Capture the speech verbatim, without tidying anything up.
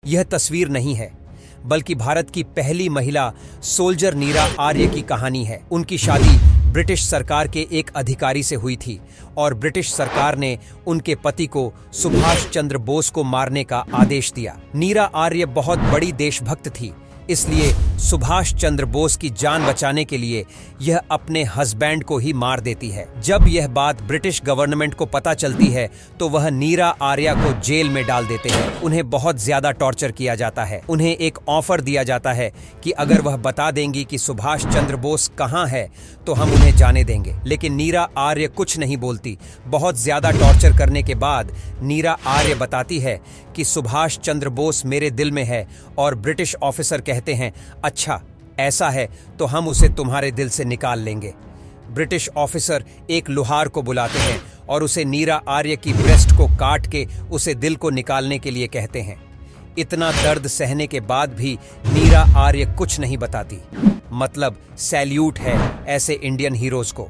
यह तस्वीर नहीं है, बल्कि भारत की पहली महिला सोल्जर नीरा आर्य की कहानी है। उनकी शादी ब्रिटिश सरकार के एक अधिकारी से हुई थी और ब्रिटिश सरकार ने उनके पति को सुभाष चंद्र बोस को मारने का आदेश दिया। नीरा आर्य बहुत बड़ी देशभक्त थी, इसलिए सुभाष चंद्र बोस की जान बचाने के लिए यह अपने हस्बैंड को ही मार देती है। जब यह बात ब्रिटिश गवर्नमेंट को पता चलती है तो वह नीरा आर्या को जेल में डाल देते हैं। उन्हें बहुत ज्यादा टॉर्चर किया जाता है। उन्हें एक ऑफर दिया जाता है कि अगर वह बता देंगी कि सुभाष चंद्र बोस कहाँ है तो हम उन्हें जाने देंगे। लेकिन नीरा आर्य कुछ नहीं बोलती। बहुत ज्यादा टॉर्चर करने के बाद नीरा आर्य बताती है कि सुभाष चंद्र बोस मेरे दिल में है, और ब्रिटिश ऑफिसर कहते हैं, अच्छा ऐसा है तो हम उसे तुम्हारे दिल से निकाल लेंगे। ब्रिटिश ऑफिसर एक लोहार को बुलाते हैं और उसे नीरा आर्य की ब्रेस्ट को काट के उसे दिल को निकालने के लिए कहते हैं। इतना दर्द सहने के बाद भी नीरा आर्य कुछ नहीं बताती। मतलब सैल्यूट है ऐसे इंडियन हीरोज को।